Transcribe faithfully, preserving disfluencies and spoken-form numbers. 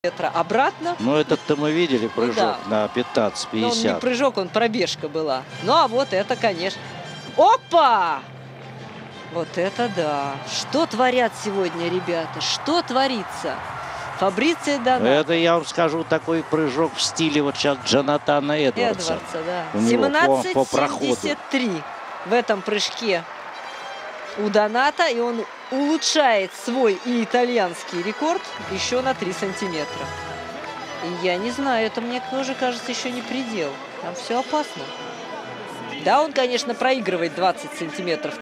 метра обратно. Ну, этот-то мы видели прыжок ну, да. на пятнадцать пятьдесят. Но он не прыжок, он пробежка была. Ну, а вот это, конечно. Опа! Вот это да. Что творят сегодня ребята? Что творится? Фабрицио Доната. Это, я вам скажу, такой прыжок в стиле вот сейчас Джонатана Эдвардса. Эдвардса, да. семнадцать семнадцать семьдесят три в этом прыжке у Доната. И он улучшает свой и итальянский рекорд еще на три сантиметра. И я не знаю, это мне тоже кажется еще не предел. Там все опасно. Да, он, конечно, проигрывает двадцать сантиметров.